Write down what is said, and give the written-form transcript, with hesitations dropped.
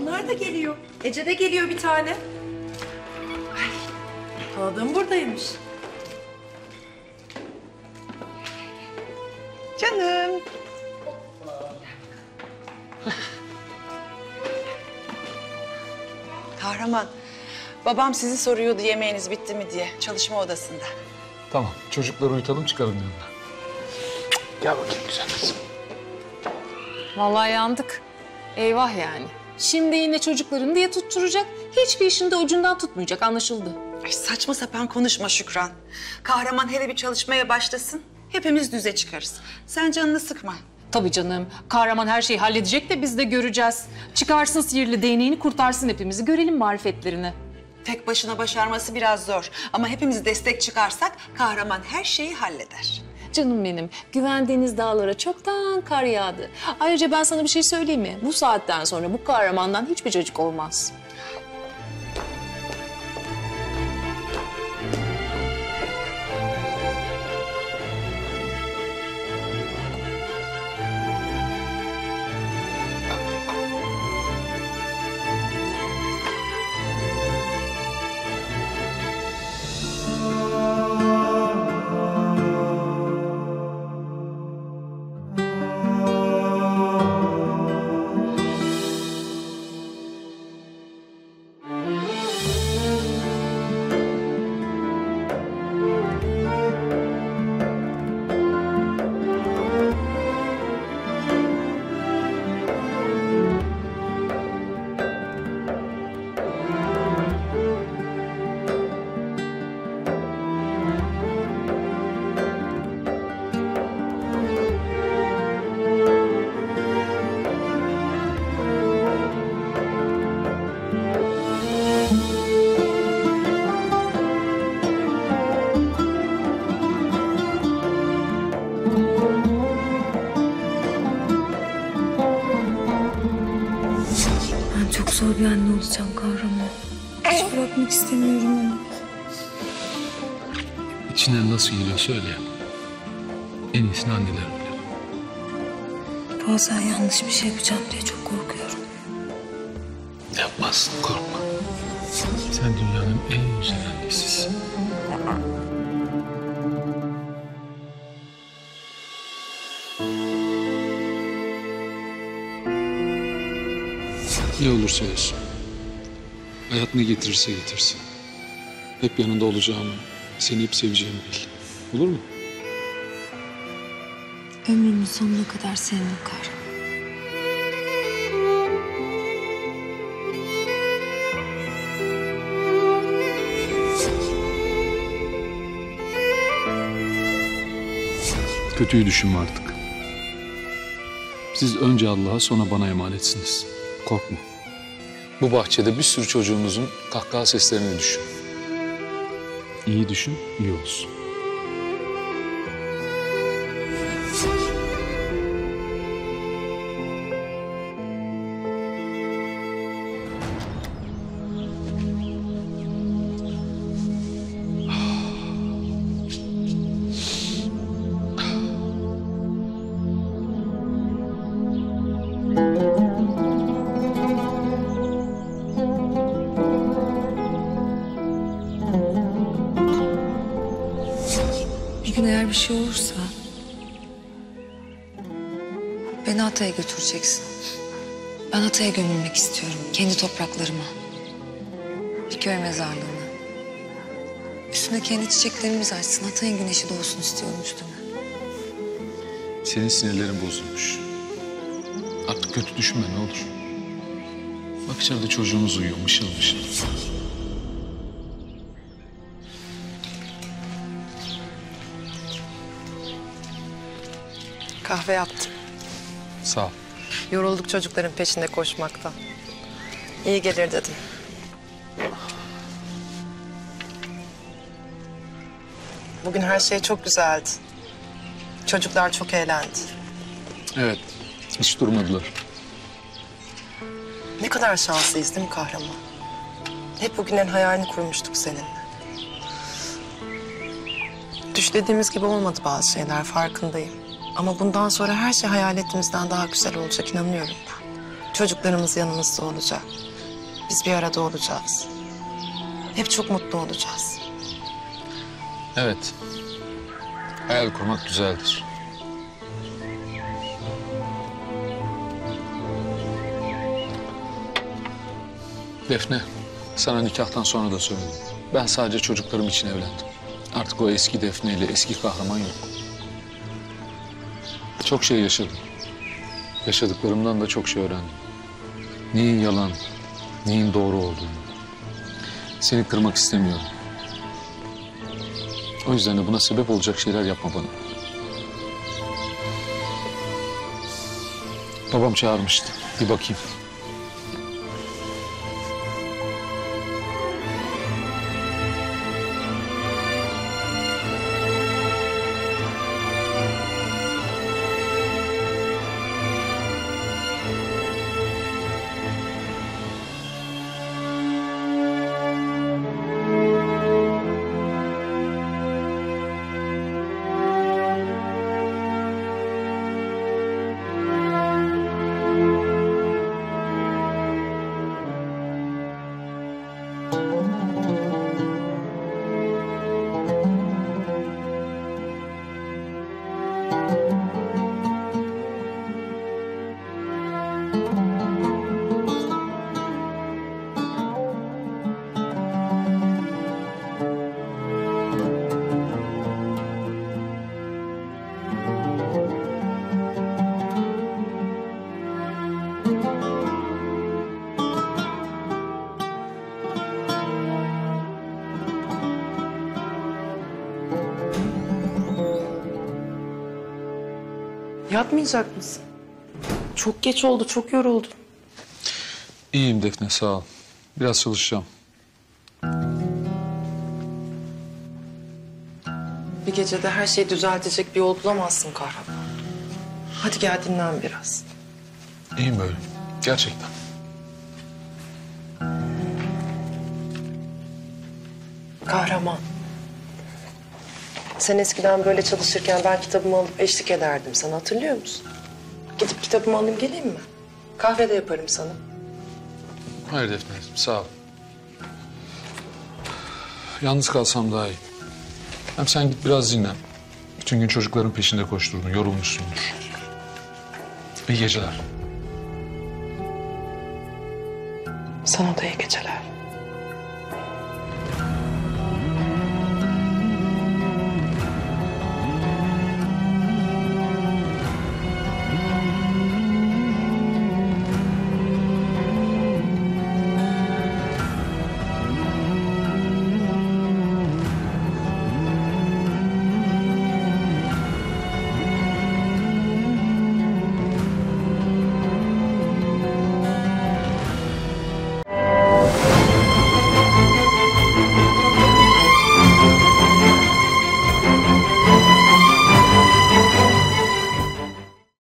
onlar da geliyor. Ece de geliyor bir tane. Ay, tanıdığım buradaymış. Canım. Kahraman, babam sizi soruyordu yemeğiniz bitti mi diye çalışma odasında. Tamam, çocukları uyutalım çıkalım yanına. Gel bakayım güzel kızım. Vallahi yandık. Eyvah yani. Şimdi yine çocukların diye tutturacak. Hiçbir işini de ucundan tutmayacak, anlaşıldı. Ay saçma sapan konuşma Şükran. Kahraman hele bir çalışmaya başlasın, hepimiz düze çıkarız. Sen canını sıkma. Tabii canım. Kahraman her şeyi halledecek de biz de göreceğiz. Çıkarsın sihirli değneğini, kurtarsın hepimizi. Görelim marifetlerini. Tek başına başarması biraz zor. Ama hepimiz destek çıkarsak kahraman her şeyi halleder. Canım benim, güvendiğiniz dağlara çoktan kar yağdı. Ayrıca ben sana bir şey söyleyeyim mi? Bu saatten sonra bu kahramandan hiçbir çocuk olmaz. Ben çok zor bir anne olacağım Kahraman. Hiç bırakmak istemiyorum onu. İçinden nasıl geliyor söyle. En iyisini anneler bilir. Bazen yanlış bir şey yapacağım diye çok korkuyorum. Yapmazsın, korkma. Sen dünyanın en güzel annesisin. Ne olursa olsun, hayat ne getirirse getirsin, hep yanında olacağımı, seni hep seveceğimi bil. Olur mu? Ömrümün sonuna kadar seninle Kahraman. Kötüyü düşünme artık. Siz önce Allah'a sonra bana emanetsiniz. Korkma. Bu bahçede bir sürü çocuğumuzun kahkaha seslerini düşün. İyi düşün, iyi olsun. Bir gün eğer bir şey olursa beni Hatay'a götüreceksin. Ben Hatay'a gömülmek istiyorum. Kendi topraklarıma. Bir köy mezarlığına. Üstüne kendi çiçeklerimiz açsın. Hatay'ın güneşi doğsun istiyorum üstüne. Senin sinirlerin bozulmuş. Artık kötü düşünme ne olur. Bak içeride çocuğumuz uyuyor mışıl mışıl. Kahve yaptım. Sağ ol. Yorulduk çocukların peşinde koşmaktan. İyi gelir dedim. Bugün her şey çok güzeldi. Çocuklar çok eğlendi. Evet, hiç durmadılar. Ne kadar şanslıyız değil mi Kahraman? Hep bugünlerin hayalini kurmuştuk seninle. Düşlediğimiz gibi olmadı bazı şeyler, farkındayım. Ama bundan sonra her şey hayal ettiğimizden daha güzel olacak, inanıyorum ben. Çocuklarımız yanımızda olacak. Biz bir arada olacağız. Hep çok mutlu olacağız. Evet. Hayal kurmak güzeldir. Defne, sana nikahtan sonra da söyledim. Ben sadece çocuklarım için evlendim. Artık o eski Defne ile eski kahraman yok. Çok şey yaşadım. Yaşadıklarımdan da çok şey öğrendim. Neyin yalan, neyin doğru olduğunu. Seni kırmak istemiyorum. O yüzden de buna sebep olacak şeyler yapma bana. Babam çağırmıştı. Bir bakayım. Yatmayacak mısın? Çok geç oldu, çok yoruldun. İyiyim Defne, sağ ol. Biraz çalışacağım. Bir gecede her şeyi düzeltecek bir yol bulamazsın kahraman. Hadi gel dinlen biraz. İyiyim böyle. Gerçekten. Kahraman. Sen eskiden böyle çalışırken ben kitabımı alıp eşlik ederdim sana, hatırlıyor musun? Gidip kitabımı alayım geleyim mi? Kahve de yaparım sana. Hayır Defne'ciğim, sağ ol. Yalnız kalsam daha iyi. Hem sen git biraz dinlen. Bütün gün çocukların peşinde koşturdun, yorulmuşsundur. İyi geceler. Sana da iyi geceler.